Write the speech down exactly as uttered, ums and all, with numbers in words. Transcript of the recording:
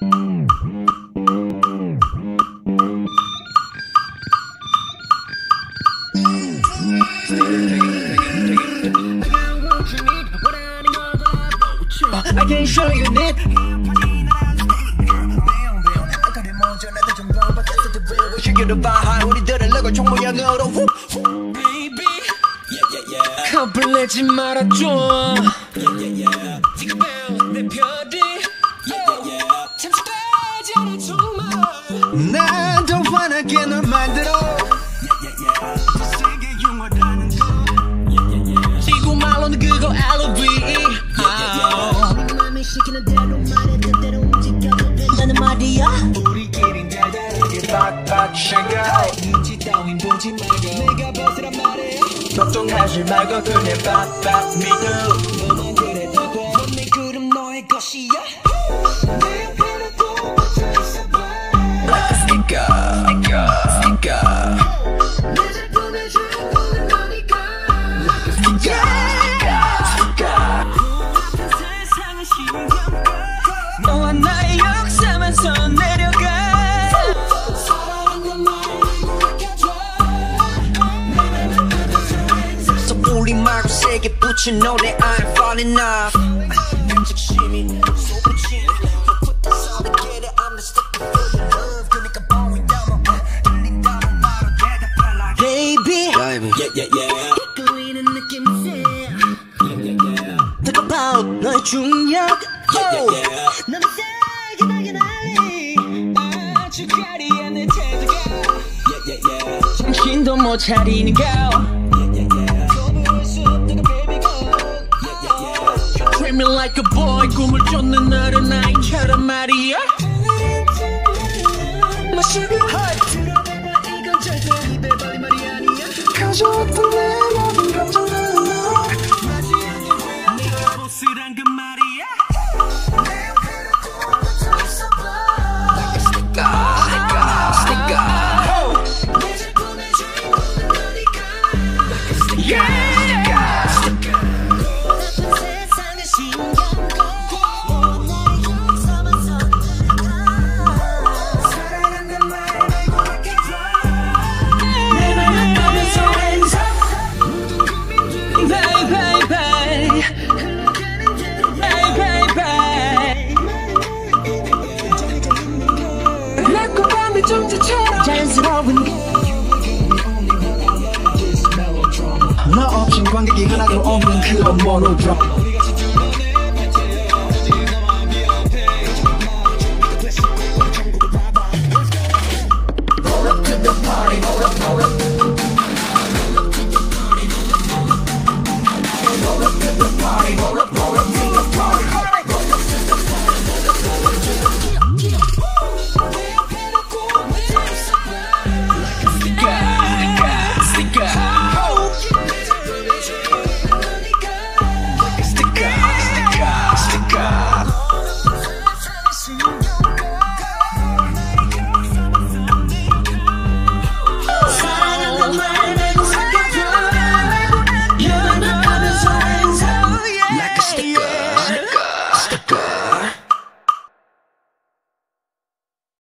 I can show you it. 시계를 봐 우리들은 레고 총 모양으로 Baby 겁을 내지 말아줘 내 별이 잠시까지 않아 정말 난 더 환하게 널 만들어 지구 말로는 그거 엘로브이 네 맘이 시키는 대로 말했던 대로 움직여도 된다는 말이야 우리끼린 달달하게 빡빡 샤가 눈치 따윈 보지 말고 내가 벗으란 말해 걱정하지 말고 그냥 빡빡 믿어 너만 그래 더 돼 내 구름 너의 것이야 내 옆에는 또 붙어 있어봐 Like a sticker sticker sticker 내 작품의 주인공은 너니까 Like a sticker 너와 나의 역사만 선 내려가 사랑한 말 So 우리 말고 세게 붙인 노래 I'm falling off 즉심이 내 솟구친 You put that song together I'm the sticker for your love 그니까 보인다면 들린다면 바로 대답할라 Baby Yeah yeah yeah 이끌리는 느낌새 Yeah yeah yeah 뜨거워 너의 중력 너무 세게 발견하니 아주 가리한 내 태도가 정신도 못 차리는 거 거부할 수 없다고 baby go You treat me like a boy 꿈을 쫓는 어른아이처럼 말이야 My sugar 들어봐봐 이건 절대 입에 발린 말이 아니야 가져왔던 내 모든 감정들은 너 내가 보스란 그 말이야 자연스러운 너 없인 관객이 하나도 없는 그런 모노드럼